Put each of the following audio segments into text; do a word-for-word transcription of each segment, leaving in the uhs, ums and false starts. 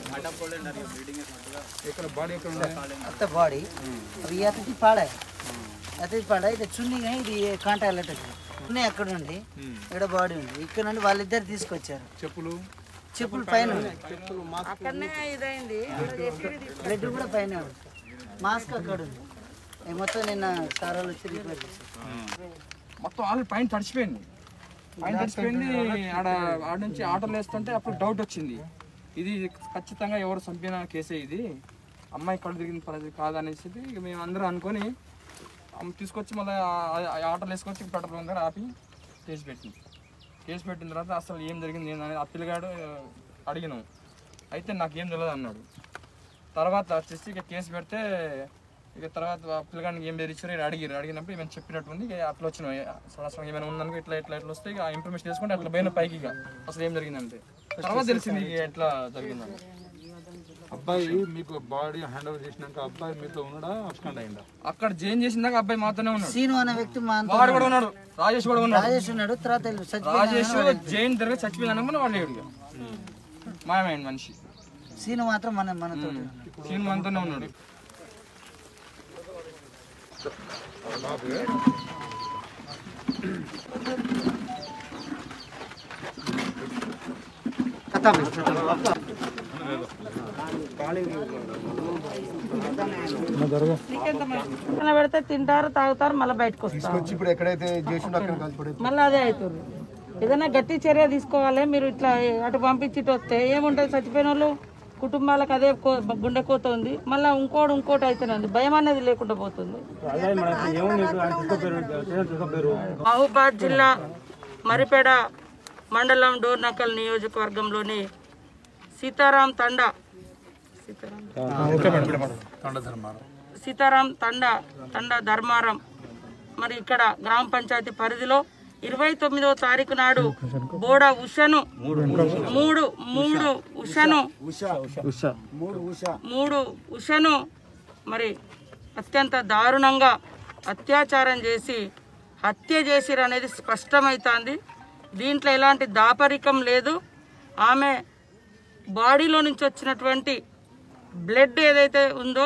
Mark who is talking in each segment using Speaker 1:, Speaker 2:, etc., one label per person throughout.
Speaker 1: आता बॉडी अब ये आता पाड़ा है आता पाड़ा ఇది చున్నీగా ఇది కాంటాలట ఉన్నాయి అక్కడ నుండి ఇక్కడ బాడీ ఉంది ఇక్కడ నుండి వాళ్ళిద్దరు తీసుకొచ్చారు చెప్పులు చెప్పులు పైన చెప్పులు మాస్క్ అక్కడనే ఇదైంది బ్లడ్ కూడా పైన ఉంది మాస్క్ అక్కడ ఉంది ఈ మొత్తం నిన్న సారాలు వచ్చి రిపేర్ చేశారు
Speaker 2: మొత్తం ఆల్ పైన తడిచిపోయింది పైన తడిచిపోయింది ఆడ ఆడ నుంచి ఆటోలు వేస్తుంటే అప్పుడు డౌట్ వచ్చింది ఇది ఖచ్చితంగా ఎవరు చంపిన కేసే ఇది అమ్మాయి కళ్ళు తిరిగిన పరిస్థితి కాదనేసి ఇక మేము అందరం అనుకొని తీసుకొచ్చి మళ్ళీ ఆటోలు వేసుకొచ్చి పెట్రోల్ బంక్ దగ్గర ఆపి కేసు పెట్టింది కేసు పెట్టిన తర్వాత అసలు ఏం జరిగింది ఏందని ఆ పిల్లగాడు అడిగినాం అయితే నాకేం తెలియదు అన్నాడు తర్వాత వచ్చేసి ఇక కేసు పెడితే ఇక తర్వాత పిల్లగాడికి ఏం బెదిరించారో ఇక్కడ అడిగారు అడిగినప్పుడు ఏమైనా చెప్పినట్టు ఉంది ఇక అట్లా వచ్చినాయి అసలు ఏమైనా ఉందనుకో ఇట్లా ఇట్లా ఇట్లా వస్తే ఇక ఇన్ఫర్మేషన్ తీసుకుంటే అట్లా పోయిన పైకి ఇక అసలు ఏం జరిగిందంటే తర్వాత తెలిసింది ఎట్లా జరిగిందని
Speaker 3: అబ్బాయి మీకు బాడీ హ్యాండ్ ఓవర్ చేసినాక అబ్బాయి మీతో ఉన్నాడా అబ్స్కాండ్ అయ్యిందా
Speaker 2: అక్కడ జైన్ చేసినాక అబ్బాయి మాతోనే ఉన్నాడు
Speaker 1: సీను అనే వ్యక్తి
Speaker 2: వాడు కూడా ఉన్నాడు రాజేష్ కూడా ఉన్నాడు
Speaker 1: రాజేష్ ఉన్నాడు తర్వాత
Speaker 2: రాజేష్ జైన్ దగ్గర చచ్చిపోయిందనుకుని వాళ్ళు లేడు మాయమైన మనిషి
Speaker 1: సీను మాత్రం మన మనతో
Speaker 2: సీను మనతోనే ఉన్నాడు
Speaker 4: పెడితే తింటారు తాగుతారు మళ్ళీ బయటకు వస్తారు మళ్ళీ అదే అవుతుంది ఏదైనా గట్టి చర్య తీసుకోవాలి మీరు ఇట్లా అటు పంపించి వస్తే ఏముంటుంది చచ్చిపోయిన వాళ్ళు కుటుంబాలకు అదే గుండె కోత ఉంది మళ్ళీ ఇంకోటి ఇంకోటి అయితేనే ఉంది భయం అనేది లేకుండా పోతుంది మహబూబాద్ జిల్లా మరిపేడ మండలం డోర్నకల్ నియోజకవర్గంలోని సీతారాం తండా సీతారాం తండా తండా ధర్మారం మరి ఇక్కడ గ్రామ పంచాయతీ పరిధిలో ఇరవై తొమ్మిదవ తారీఖు నాడు బోడ ఉషను మూడు మూడు ఉషను మూడు ఉషను మరి అత్యంత దారుణంగా అత్యాచారం చేసి హత్య చేసిరు అనేది స్పష్టమవుతుంది దీంట్లో ఎలాంటి దాపరికం లేదు ఆమె బాడీలో నుంచి వచ్చినటువంటి బ్లడ్ ఏదైతే ఉందో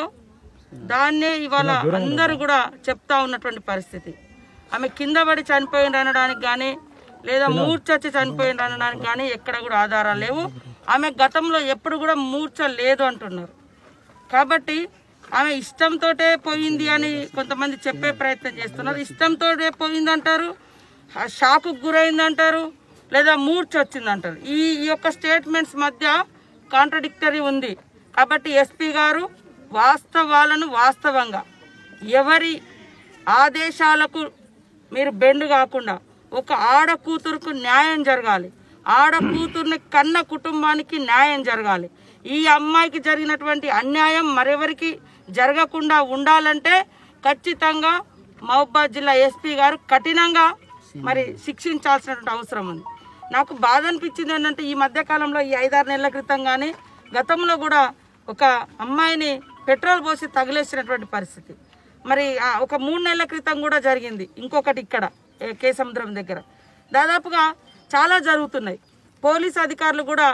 Speaker 4: దాన్నే ఇవాళ అందరూ కూడా చెప్తా ఉన్నటువంటి పరిస్థితి ఆమె కింద పడి చనిపోయింది అనడానికి కానీ లేదా మూర్చొచ్చి చనిపోయింది అనడానికి కానీ ఎక్కడ కూడా ఆధారాలు లేవు ఆమె గతంలో ఎప్పుడు కూడా మూర్ఛ లేదు అంటున్నారు కాబట్టి ఆమె ఇష్టంతో పోయింది అని కొంతమంది చెప్పే ప్రయత్నం చేస్తున్నారు ఇష్టంతో పోయింది అంటారు షాకు గురైంది అంటారు లేదా మూర్ఛ వచ్చింది అంటారు ఈ యొక్క స్టేట్మెంట్స్ మధ్య కాంట్రడిక్టరీ ఉంది కాబట్టి ఎస్పీ గారు వాస్తవాలను వాస్తవంగా ఎవరి ఆదేశాలకు మీరు బెండు కాకుండా ఒక ఆడ కూతురుకు న్యాయం జరగాలి ఆడ కూతుర్ని కన్న కుటుంబానికి న్యాయం జరగాలి ఈ అమ్మాయికి జరిగినటువంటి అన్యాయం మరెవరికి జరగకుండా ఉండాలంటే ఖచ్చితంగా మహబూబాద్ జిల్లా ఎస్పీ గారు కఠినంగా మరి శిక్షించాల్సినటువంటి అవసరం ఉంది నాకు బాధ అనిపించింది ఏంటంటే ఈ మధ్యకాలంలో ఈ ఐదారు నెలల క్రితం కానీ గతంలో కూడా ఒక అమ్మాయిని పెట్రోల్ పోసి తగిలేసినటువంటి పరిస్థితి మరి ఒక మూడు నెలల క్రితం కూడా జరిగింది ఇంకొకటి ఇక్కడ కేసముద్రం దగ్గర దాదాపుగా చాలా జరుగుతున్నాయి పోలీస్ అధికారులు కూడా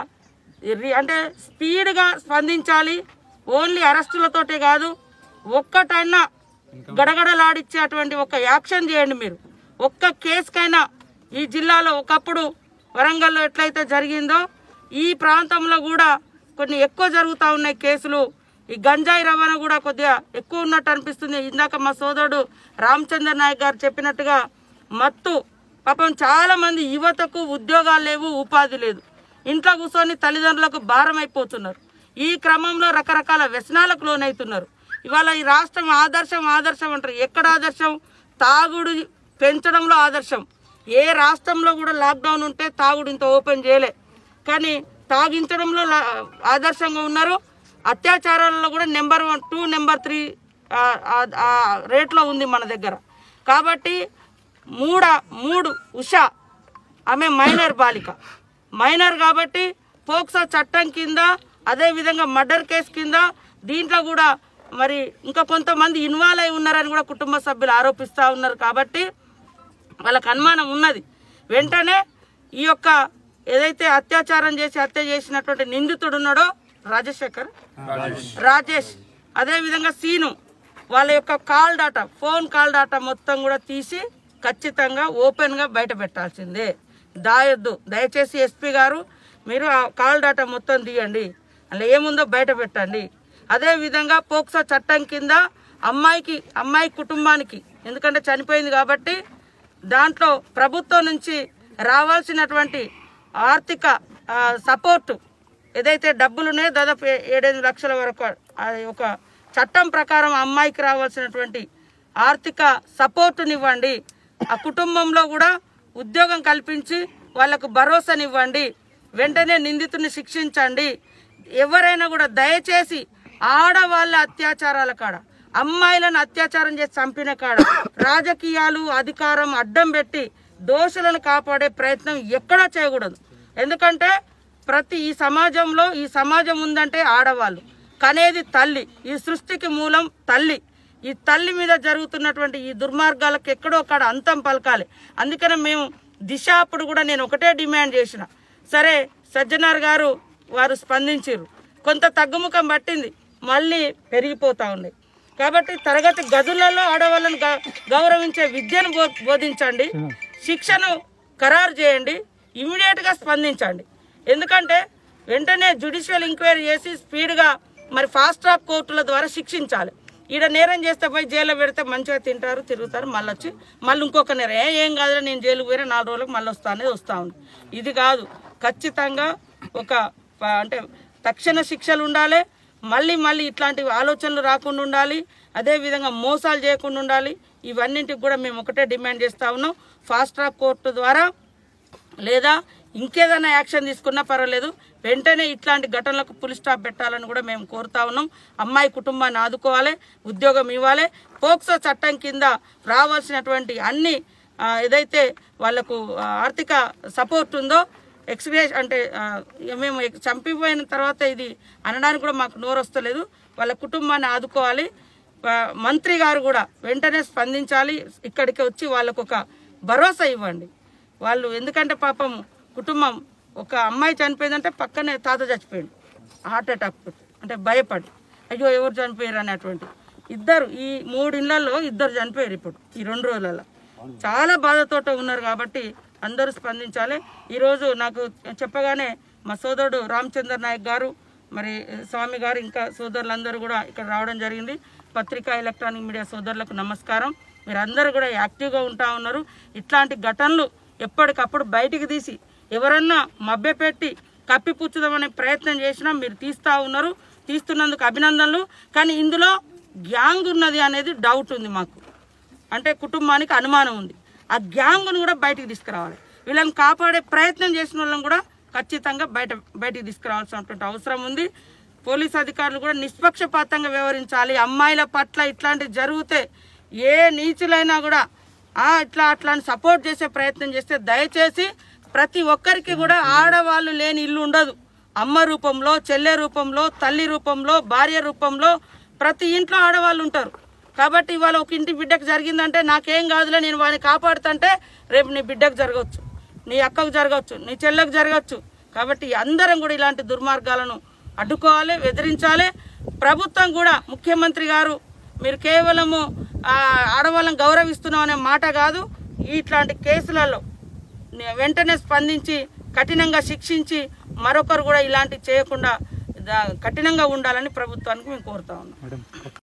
Speaker 4: అంటే స్పీడ్గా స్పందించాలి ఓన్లీ అరెస్టులతోటే కాదు ఒక్కటైనా గడగడలాడిచ్చేటువంటి ఒక యాక్షన్ చేయండి మీరు ఒక్క కేసుకైనా ఈ జిల్లాలో ఒకప్పుడు వరంగల్లో ఎట్లయితే జరిగిందో ఈ ప్రాంతంలో కూడా కొన్ని ఎక్కువ జరుగుతూ ఉన్నాయి కేసులు ఈ గంజాయి రవాణా కూడా కొద్దిగా ఎక్కువ ఉన్నట్టు అనిపిస్తుంది ఇందాక మా సోదరుడు రామచంద్ర నాయక్ గారు చెప్పినట్టుగా మత్తు పాపం చాలా మంది యువతకు ఉద్యోగాలు లేవు ఉపాధి లేదు ఇంట్లో కూర్చొని తల్లిదండ్రులకు భారం అయిపోతున్నారు ఈ క్రమంలో రకరకాల వ్యసనాలకు లోనవుతున్నారు ఇవాళ ఈ రాష్ట్రం ఆదర్శం ఆదర్శం అంటారు ఎక్కడ ఆదర్శం తాగుడు పెంచడంలో ఆదర్శం ఏ రాష్ట్రంలో కూడా లాక్డౌన్ ఉంటే తాగుడు ఇంత ఓపెన్ చేయలే కానీ తాగించడంలో ఆదర్శంగా ఉన్నారు అత్యాచారాలలో కూడా number one two number three రేట్లో ఉంది మన దగ్గర కాబట్టి మూడ మూడు ఉషా ఆమె మైనర్ బాలిక మైనర్ కాబట్టి పోక్సో చట్టం కింద అదేవిధంగా మర్డర్ కేసు కింద దీంట్లో కూడా మరి ఇంకా కొంతమంది ఇన్వాల్వ్ అయి ఉన్నారని కూడా కుటుంబ సభ్యులు ఆరోపిస్తూ ఉన్నారు కాబట్టి వాళ్ళకు అనుమానం ఉన్నది వెంటనే ఈ యొక్క ఏదైతే అత్యాచారం చేసి హత్య చేసినటువంటి నిందితుడు ఉన్నాడో రాజశేఖర్ రాజేష్ అదేవిధంగా సీను వాళ్ళ యొక్క call data phone call data మొత్తం కూడా తీసి ఖచ్చితంగా ఓపెన్గా బయట పెట్టాల్సిందే. దాయొద్దు. దయచేసి ఎస్పీ గారు మీరు ఆ కాల్ డాటా మొత్తం తీయండి, అలా ఏముందో బయట పెట్టండి. అదేవిధంగా పోక్సో చట్టం కింద అమ్మాయికి అమ్మాయి కుటుంబానికి, ఎందుకంటే చనిపోయింది కాబట్టి దాంట్లో ప్రభుత్వం నుంచి రావాల్సినటువంటి ఆర్థిక సపోర్టు ఏదైతే డబ్బులు ఉన్నాయో దాదాపు ఏడెనిమిది లక్షల వరకు ఒక చట్టం ప్రకారం అమ్మాయికి రావాల్సినటువంటి ఆర్థిక సపోర్టునివ్వండి. ఆ కుటుంబంలో కూడా ఉద్యోగం కల్పించి వాళ్లకు భరోసానివ్వండి. వెంటనే నిందితుని శిక్షించండి. ఎవరైనా కూడా దయచేసి ఆడవాళ్ళ అత్యాచారాల కాడ, అమ్మాయిలను అత్యాచారం చేసి చంపిన కాడ రాజకీయాలు అధికారం అడ్డం పెట్టి దోషులను కాపాడే ప్రయత్నం ఎక్కడా చేయకూడదు. ఎందుకంటే ప్రతి ఈ సమాజంలో ఈ సమాజం ఉందంటే ఆడవాళ్ళు, కనేది తల్లి, ఈ సృష్టికి మూలం తల్లి. ఈ తల్లి మీద జరుగుతున్నటువంటి ఈ దుర్మార్గాలకు ఎక్కడో అక్కడ అంతం పలకాలి. అందుకనే మేము దిశ అప్పుడు కూడా నేను ఒకటే డిమాండ్ చేసిన, సరే సజ్జనార్ గారు వారు స్పందించారు, కొంత తగ్గుముఖం పట్టింది, మళ్ళీ పెరిగిపోతూ ఉంది. కాబట్టి తరగతి గదులలో ఆడవాళ్ళను గౌరవించే విద్యను బోధించండి, శిక్షను ఖరారు చేయండి, ఇమీడియట్గా స్పందించండి. ఎందుకంటే వెంటనే జ్యుడిషియల్ ఎంక్వైరీ చేసి స్పీడ్గా మరి ఫాస్ట్ ట్రాక్ కోర్టుల ద్వారా శిక్షించాలి. ఈడ నేరం చేస్తే పోయి జైల్లో పెడితే మంచిగా తింటారు, తిరుగుతారు, మళ్ళీ వచ్చి మళ్ళీ ఇంకొక నేరం, ఏ ఏం కాదు నేను జైలుకు పోయినా నాలుగు రోజులకు మళ్ళీ వస్తా అనేది వస్తూ ఉంది. ఇది కాదు, ఖచ్చితంగా ఒక అంటే తక్షణ శిక్షలు ఉండాలి, మళ్ళీ మళ్ళీ ఇట్లాంటి ఆలోచనలు రాకుండా ఉండాలి, అదేవిధంగా మోసాలు చేయకుండా ఉండాలి. ఇవన్నింటికి కూడా మేము ఒకటే డిమాండ్ చేస్తూ ఉన్నాం, ఫాస్ట్ ట్రాక్ కోర్టు ద్వారా లేదా ఇంకేదైనా యాక్షన్ తీసుకున్నా పర్వాలేదు, వెంటనే ఇట్లాంటి ఘటనలకు పులి స్టాప్ పెట్టాలని కూడా మేము కోరుతా ఉన్నాం. అమ్మాయి కుటుంబాన్ని ఆదుకోవాలి, ఉద్యోగం ఇవ్వాలి, పోక్సో చట్టం కింద రావాల్సినటువంటి అన్ని ఏదైతే వాళ్లకు ఆర్థిక సపోర్ట్ ఉందో ఎక్స్గ్రేస్ అంటే మేము చంపిపోయిన తర్వాత ఇది అనడానికి కూడా మాకు నోరు వస్తలేదు, వాళ్ళ కుటుంబాన్ని ఆదుకోవాలి. మంత్రి గారు కూడా వెంటనే స్పందించాలి, ఇక్కడికి వచ్చి వాళ్ళకు ఒక భరోసా ఇవ్వండి. వాళ్ళు ఎందుకంటే పాపం కుటుంబం ఒక అమ్మాయి చనిపోయిందంటే పక్కనే తాత చచ్చిపోయాడు హార్ట్ అటాక్, అంటే భయపడి అయ్యో ఎవరు చనిపోయారు అనేటువంటి ఇద్దరు ఈ మూడు ఇళ్లలో ఇద్దరు చనిపోయారు ఇప్పుడు ఈ రెండు రోజులలో. చాలా బాధతోట ఉన్నారు కాబట్టి అందరూ స్పందించాలి. ఈరోజు నాకు చెప్పగానే మా సోదరుడు రామచంద్ర నాయక్ గారు, మరి స్వామి గారు, ఇంకా సోదరులందరూ కూడా ఇక్కడ రావడం జరిగింది. పత్రికా ఎలక్ట్రానిక్ మీడియా సోదరులకు నమస్కారం. మీరందరూ కూడా యాక్టివ్గా ఉంటా ఉన్నారు. ఇట్లాంటి ఘటనలు ఎప్పటికప్పుడు బయటికి తీసి ఎవరన్నా మభ్యపెట్టి కప్పిపుచ్చుదామనే ప్రయత్నం చేసినా మీరు తీస్తూ ఉన్నారు, తీస్తున్నందుకు అభినందనలు. కానీ ఇందులో గ్యాంగ్ ఉన్నది అనేది డౌట్ ఉంది మాకు, అంటే కుటుంబానికి అనుమానం ఉంది. ఆ గ్యాంగ్ను కూడా బయటికి తీసుకురావాలి. వీళ్ళని కాపాడే ప్రయత్నం చేసిన వాళ్ళని కూడా ఖచ్చితంగా బయట బయటికి తీసుకురావాల్సినటువంటి అవసరం ఉంది. పోలీస్ అధికారులు కూడా నిష్పక్షపాతంగా వ్యవహరించాలి. అమ్మాయిల పట్ల ఇట్లాంటివి జరిగితే ఏ నీచులైనా కూడా ఇట్లా అట్లాంటి సపోర్ట్ చేసే ప్రయత్నం చేస్తే దయచేసి ప్రతి ఒక్కరికి కూడా ఆడవాళ్ళు లేని ఇల్లు ఉండదు. అమ్మ రూపంలో, చెల్లె రూపంలో, తల్లి రూపంలో, భార్య రూపంలో ప్రతి ఇంట్లో ఆడవాళ్ళు ఉంటారు. కాబట్టి ఇవాళ ఒక ఇంటి బిడ్డకు జరిగిందంటే నాకేం కాదులే నేను వాడిని కాపాడుతుంటే రేపు నీ బిడ్డకు జరగవచ్చు, నీ అక్కకు జరగవచ్చు, నీ చెల్లెకు జరగవచ్చు. కాబట్టి అందరం కూడా ఇలాంటి దుర్మార్గాలను అడ్డుకోవాలి, ఎదిరించాలి. ప్రభుత్వం కూడా ముఖ్యమంత్రి గారు మీరు కేవలము ఆడవాళ్ళని గౌరవిస్తున్నాం అనే మాట కాదు, ఇట్లాంటి కేసులలో వెంటనే స్పందించి కఠినంగా శిక్షించి మరొకరు కూడా ఇలాంటివి చేయకుండా కఠినంగా ఉండాలని ప్రభుత్వానికి మేము కోరుతా ఉన్నాం.